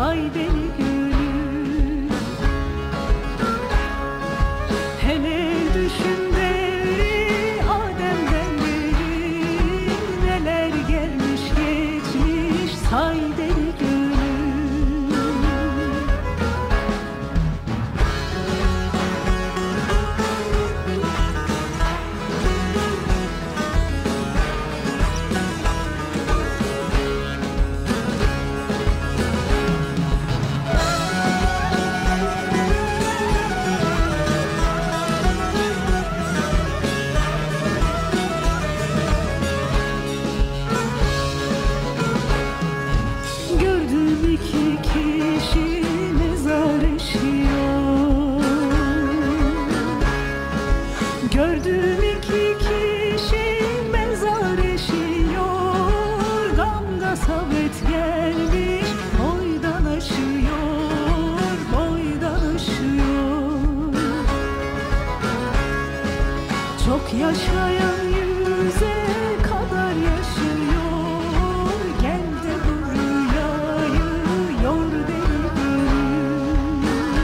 say deli gönül. Hele düşün devri Adem'den beri, neler gelmiş geçmiş say deli gönül. Gördüm iki kişi mezar eşiyor. Gördüm iki kişi mezar eşiyor. Gamda sabret gelmiş boydan aşıyor, boydan aşıyor. Çok yaşayan yüze kadar yaşıyor. Gel de bu rüyayı yor deli gönül.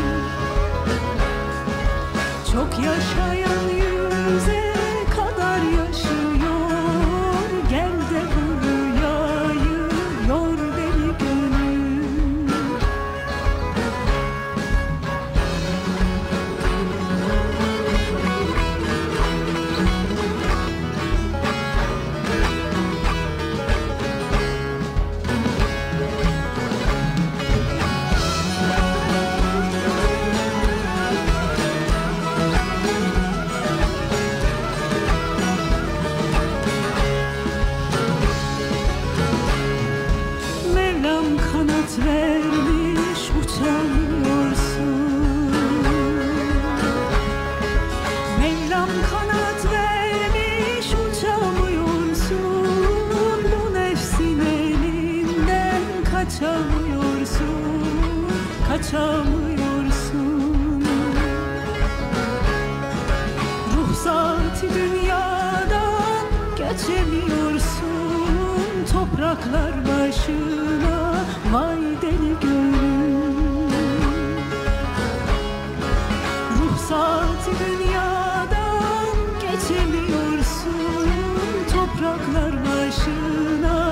Çok yaşayan yüze kadar yaşıyor. Gel de bu rüyayı yor deli gönül. Mevlam kanat vermiş uçamıyorsun. Mevlam kanat vermiş uçamıyorsun. Bu nefsin elinden kaçamıyorsun, kaçamıyorsun. Ruhsat-ı dünyadan geçemiyorsun. Topraklar başına vay deli gönül. Ruhsat-ı dünyadan geçemiyorsun. Topraklar başına